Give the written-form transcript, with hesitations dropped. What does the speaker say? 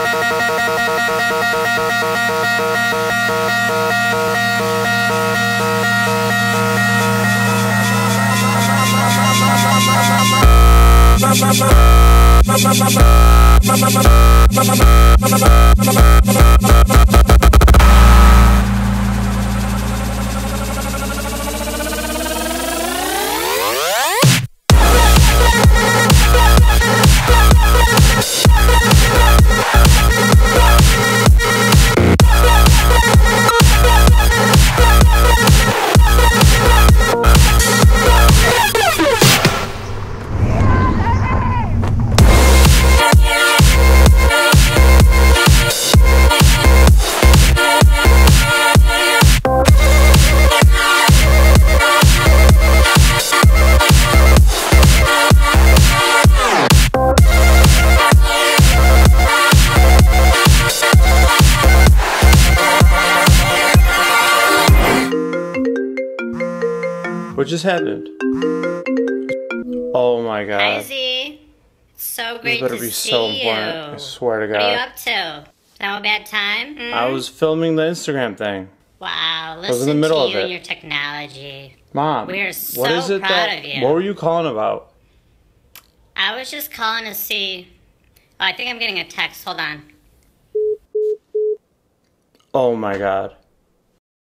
What just happened? Oh my god. Hi, Z. So great to see you. This better be so important. I swear to God. What are you up to? Have a bad time? I was filming the Instagram thing. Wow, I was in listen the middle to of you it. and your technology. Mom, We are so what is it proud of you. What were you calling about? I was just calling to see... Oh, I think I'm getting a text. Hold on. Oh my god.